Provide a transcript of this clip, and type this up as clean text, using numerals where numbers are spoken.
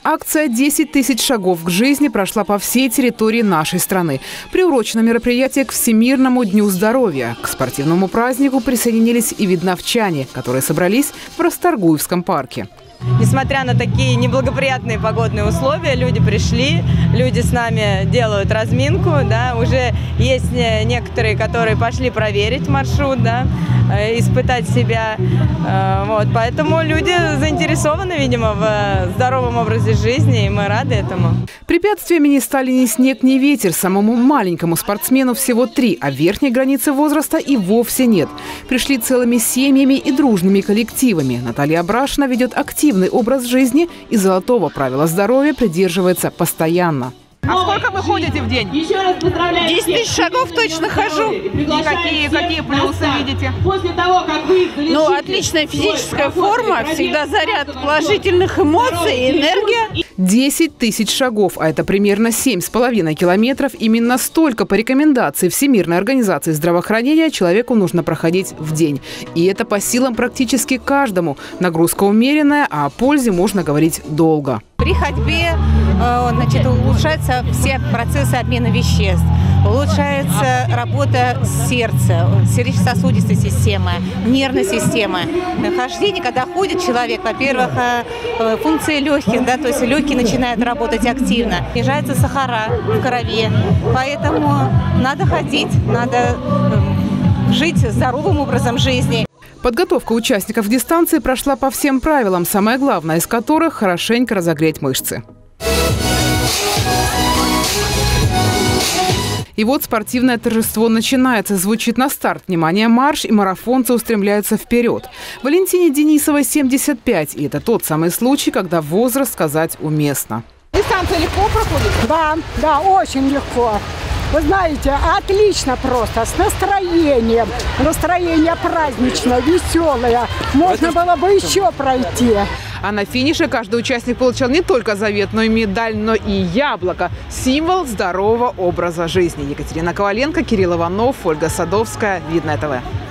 Акция «10 тысяч шагов к жизни» прошла по всей территории нашей страны. Приурочено мероприятие к Всемирному дню здоровья. К спортивному празднику присоединились и видновчане, которые собрались в Расторгуевском парке. Несмотря на такие неблагоприятные погодные условия, люди пришли, люди с нами делают разминку, да, уже есть некоторые, которые пошли проверить маршрут, да, испытать себя, вот, поэтому люди заинтересованы, видимо, в здоровом образе жизни, и мы рады этому. Препятствиями не стали ни снег, ни ветер. Самому маленькому спортсмену всего 3, а верхней границы возраста и вовсе нет. Пришли целыми семьями и дружными коллективами. Наталья Абрашина ведет активный образ жизни и золотого правила здоровья придерживается постоянно. А сколько вы ходите в день? 10 тысяч шагов точно хожу. И какие плюсы видите? Ну, отличная физическая форма, всегда заряд положительных эмоций и энергия. 10 тысяч шагов, а это примерно 7,5 километров. Именно столько по рекомендации Всемирной организации здравоохранения человеку нужно проходить в день. И это по силам практически каждому. Нагрузка умеренная, а о пользе можно говорить долго. При ходьбе улучшаются все процессы обмена веществ, улучшается работа сердца, сердечно-сосудистой системы, нервной системы. Хождение, когда ходит человек, во-первых, функции легких, да, то есть легкие начинают работать активно, снижаются сахара в крови, поэтому надо ходить, надо жить здоровым образом жизни. Подготовка участников дистанции прошла по всем правилам, самое главное из которых – хорошенько разогреть мышцы. И вот спортивное торжество начинается. Звучит на старт. Внимание, марш, и марафонцы устремляются вперед. Валентине Денисовой 75. И это тот самый случай, когда возраст сказать уместно. Дистанция легко проходит? Да, очень легко. Вы знаете, отлично просто, с настроением. Настроение праздничное, веселое. Можно было бы еще пройти. А на финише каждый участник получал не только заветную медаль, но и яблоко – символ здорового образа жизни. Екатерина Коваленко, Кирилл Иванов, Ольга Садовская. Видное ТВ.